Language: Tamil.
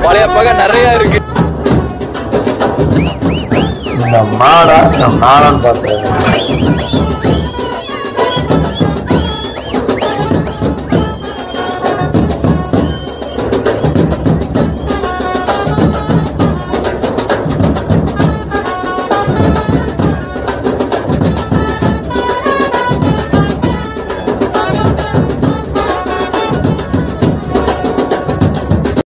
பழைய பகை நிறைய இருக்கு. இந்த மாடா நான் நானும் பாக்குறேன்.